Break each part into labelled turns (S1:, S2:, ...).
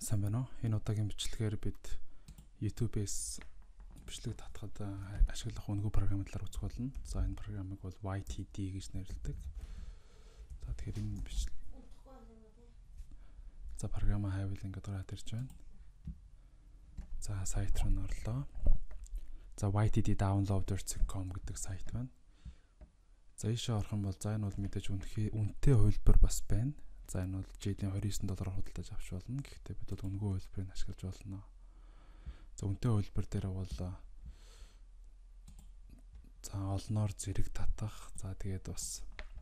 S1: Сайн байна уу? Энэ удаагийн бичлэгээр бид YouTube-ээс бичлэг татахад ашиглах үнэгүй програмын талаар үзэх болно. За энэ програмыг бол YTD гэж нэрлэдэг. За тэгэхээр энэ За програмаа хайвал ингээд гараад ирж байна. За сайт руу орлоо. За ytddownloaders.com гэдэг сайт байна. За ийшээ орох юм бол за энэ бол мэдээж үнэтэй хувилбар бас байна. За энэ бол жилийн $29 худалдаж авч болно. Гэхдээ бид бол үнэгүй хувилбарыг ашиглаж болно. За үнэтэй хувилбар дээр бол за олноор зэрэг татах. За тэгээд бас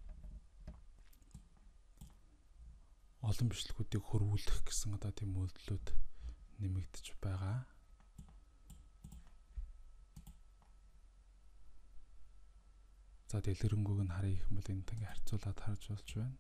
S1: олон бичлэгүүдийг хөрвүүлэх гэсэн одоо тийм үйлдэлүүд нэмэгдэж байгаа. За дэлгэрэнгүй нь харъя гэх юм бол энд ингээ харьцуулаад харж болж байна.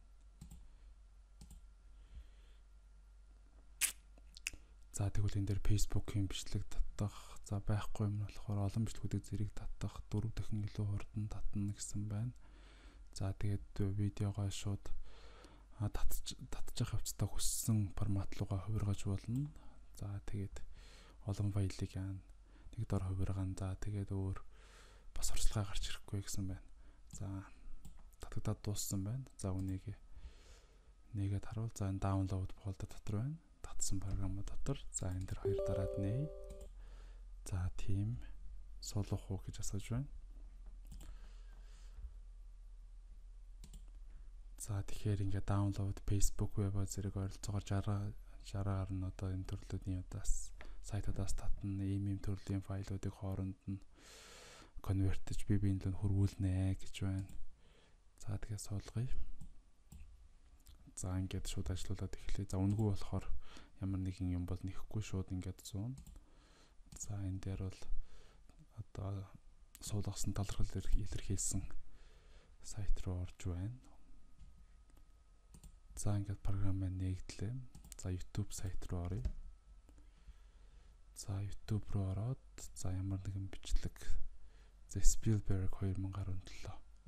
S1: За тэгвэл энэ дээр Facebook-ийн бичлэг татах, за байхгүй юм болохоор олон бичлэгүүдийг зэрэг татах, 4 дахин илүү хурдан татна гэсэн байна. За тэгээд видеогоо шууд татчих явцдаа хүссэн формат руугаа хувиргаж болно. За тэгээд олон файлыг нэг дор хувиргаан. За тэгээд өөр бас орчилгаа гарч ирэхгүй гэсэн байна. За татагдаад дууссан байна. За үнийг нэгээд харуул. За энэ download folder дотор байна. Татсан програм дотор. За энэ дэр хоёр дараад нээ. За тийм суулгах уу гэж асууж байна. За тэгэхээр ингээ download Facebook web зэрэг ойролцоогоор 60-аар нь одоо энэ төрлүүдийн удаас сайтуудаас татна. Ийм төрлийн файлуудыг хооронд нь конвертж биеийн лөө хөрвүүлнэ гэж байна. За тэгээ суулгая. За ингээд шууд ажиллуулад эхлэе. За үнэгүй болохоор ямар нэгэн юм бол нэхгүй шууд ингээд 100. За энэ дээр бол одоо суулгасан талархал илэрхийлсэн сайт руу орж байна. За ингээд програмаа нээгдлээ. За YouTube сайт руу оръё. За YouTube руу ороод за ямар нэгэн бичлэг за Spielberg 2017.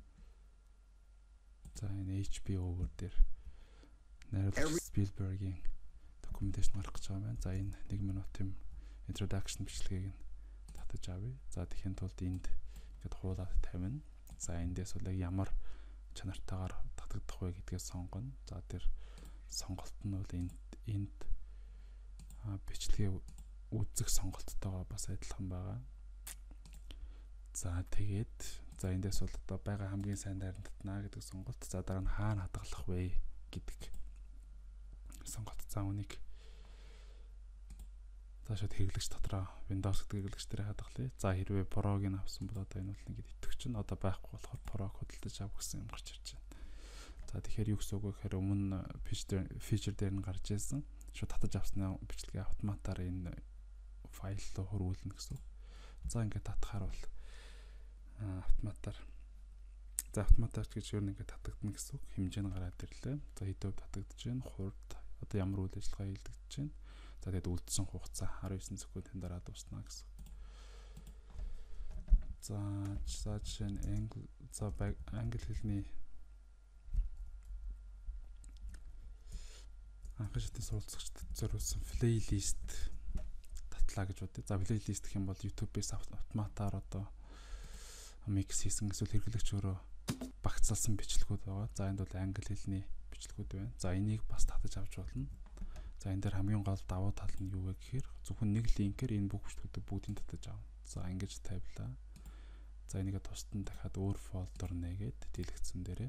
S1: За энэ HBO дээр найруулагч Spielberg-ийн докюменташн гарах гэж байгаа юм. За энэ 1 минутын introduction бичлэгийг нь татаж авъя. За тэхийн тулд энд ингээд хуулаад тавина. За эндээс бол ямар чанартаагаар татагдах вэ гэдгээ сонгоно. За тэр сонголт нь бол энд бичлэгээ үзэх сонголттойгоо бас адилхан байгаа. За тэгээд за эндээс бол одоо байгаа хамгийн сайн дайран татна гэдэг сонголт. За дараа нь хаана хадгалах вэ гэдэг сонголт. За үнийг заашаад хэрэглэгч дотроо Windows гэдэг хэрэглэгч дээр хадгалъя. За хэрвээ Pro-г нь авсан бол одоо энэ бол ингээд итгэвч нь одоо байхгүй болохоор Pro-г худалдаж ав гэсэн юм гарч ирж байна. За тэгэхээр юу гэсэн үг вэ гэхээр өмнө feature дээр нь гарч ирсэн. Шууд татаж авсны бичлэгээ автоматар энэ файл руу хөрвүүлнэ гэсэн үг. За ингээд татахаар бол автоматар гэж юу нэгэ татагдана гэсэн үг. Хэмжээ нь гараад ирлээ. За хэдөө татагдж байна. Хурд одоо ямар үйл ажиллагаа хийгдэж байна. За тэгээд үлдсэн хугацаа 19 секундын дараа дуусна гэсэн. За жишээ нь англи хэлний анхны шатны суралцагчдад зориулсан плейлист татлаа гэж бодъё. За плейлист гэх юм бол YouTube-ээс автоматар одоо микс хийсэн эсвэл хэрэглэгч өөрөө багцлсан бичлэгүүд байгаа. За энд бол англи хэлний бичлэгүүд байна. За энийг бас татаж авч болно. За энэ дээр хамгийн гол давуу тал нь юу вэ гэхээр зөвхөн нэг линкээр энэ бүх бичлэгүүдийг бүгдийг татаж авна. За ингэж тавилаа. За энийгээ тусад нь дахиад өөр фолдер нээгээд дэлгэцэн дээрээ.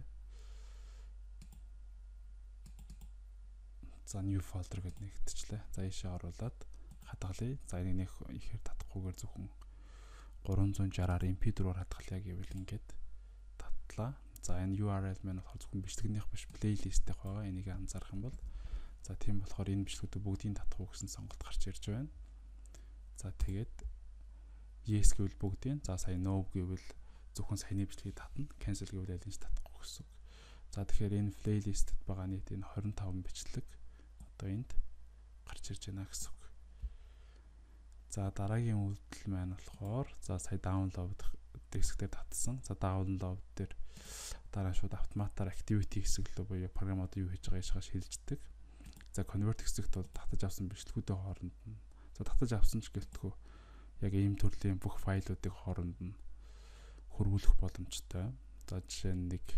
S1: За new folder гэдээ нэгтчлээ. За ийшээ оруулаад хадгалъя. За энийг ихээр татахгүйгээр зөвхөн 360-аар MP4-оор хадгалъя гэвэл ингээд татлаа. За энэ URL маань болохоор зөвхөн бичлэгнийх биш плейлисттэй байгаа. Энийг анзаарах юм бол за тийм болохоор энэ бичлэгүүдийг бүгдийг татах уу гэсэн сонголт гарч ирж байна. За тэгээд yes гэвэл бүгдийг. За сая no гэвэл зөвхөн саяны бичлэгийг татна. Cancel гэвэл аль нь ч татахгүй гэсэн үг. За тэгэхээр энэ плейлистэд байгаа нийт энэ 25 бичлэг одоо энд гарч ирж байна гэсэн үг. За дараагийн үйлдэл маань болохоор за сая download дискээр татсан. За download дээр дараа шууд автоматар activity хэсэг рүү буюу програмууд юу хийж байгааг шилждэг. За convert хэсэгт бол татаж авсан бичлэгүүдийн хооронд нь татаж авсан ч гэлтгүй яг ийм төрлийн бүх файлуудыг хооронд нь хөрвүүлэх боломжтой. За жишээ нь нэг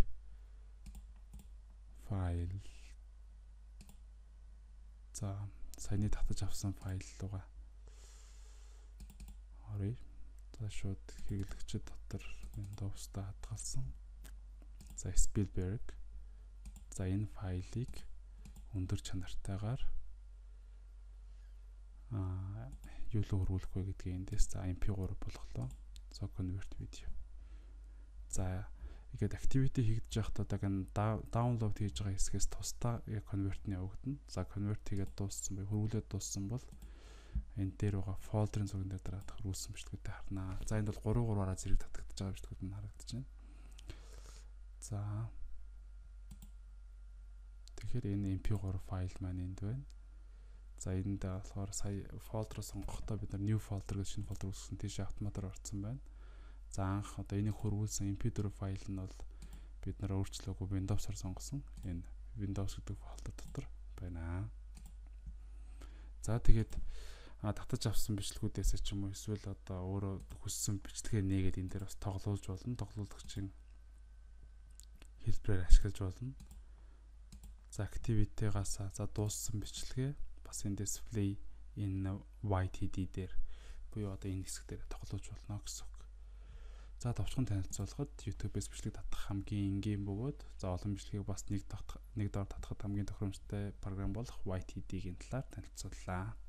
S1: файл. За саяны татаж авсан файл руугаа оръё. За шууд хэрэглэгчид дотор Windows-та хадгалсан. За Spielberg. За энэ файлыг өндөр чанартайгаар юу л хөрвүүлэх вэ гэдгийг эндээс за MP3 болголоо. За convert video. За ингээд activity хийгдэж байхдаа яг download хийж байгаа хэсгээс тусдаа яг convert-ны явагдана. За convert хийгээд дууссан бай хөрвүүлээд дууссан бол энэ дээр байгаа folder-ын зурган дээр дараах хөрвүүлсэн бичлэгүүдээ харнаа. За энд бол 3-3-аараа зэрэг татагдаж байгаа бичлэгүүд нь харагдаж байна. За тэгэхээр энэ MP3 файл маань энд байна. За энд болохоор сая folder сонгохдоо бид нар new folder гэж шинэ folder үүсгэсэн тийш автоматар орсон байна. За анх одоо энийг хөрвүүлсэн MP4 файл нь бол бид нар өөрчлөөгүй Windows-оор сонгосон. Энэ Windows гэдэг folder дотор байна. За тэгээд татаж авсан бичлэгүүдээс ч юм уу эсвэл одоо өөрөө хүссэн бичлэгээ нээгээд энэ дээр бас тоглуулж болно. Тоглуулагчийн хэлбэрээр ашиглаж болно. За activity-гаас за дууссан бичлэгээ бас эндээс play in YTD дээр буюу одоо энэ хэсэг дээр тоглуулж болно гэсэн үг. За товчхон танилцуулахад YouTube-ээс бичлэг татах хамгийн энгийн бөгөөд за олон бичлэгийг бас нэг доор татахад хамгийн тохиромжтой програм болох YTD-ийн талаар танилцууллаа.